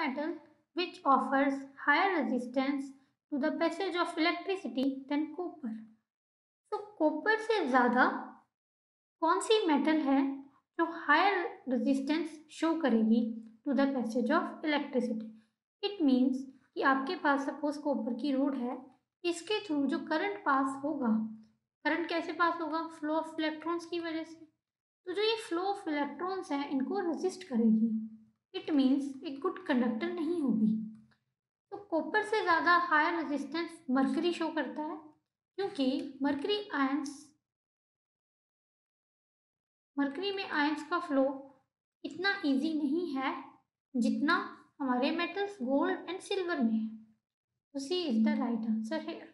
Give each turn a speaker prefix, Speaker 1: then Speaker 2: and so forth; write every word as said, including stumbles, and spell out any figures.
Speaker 1: metal which offers higher resistance to the passage of electricity than copper. तो copper से ज़्यादा कौन सी मेटल है जो हायर रेजिस्टेंस शो करेगी to the passage of electricity? It means कि आपके पास सपोज कॉपर की रोड है, इसके थ्रू जो करंट पास होगा, करंट कैसे पास होगा? फ्लो ऑफ इलेक्ट्रॉन्स की वजह से। तो जो ये फ्लो ऑफ इलेक्ट्रॉन्स है इनको रेजिस्ट करेगी, इट मीन्स एक गुड कंडक्टर नहीं होगी। तो कॉपर से ज़्यादा हायर रेजिस्टेंस मरकरी शो करता है, क्योंकि मरकरी आयंस मरकरी में आयंस का फ्लो इतना इजी नहीं है जितना हमारे मेटल्स गोल्ड एंड सिल्वर में है। तो C is the right answer है।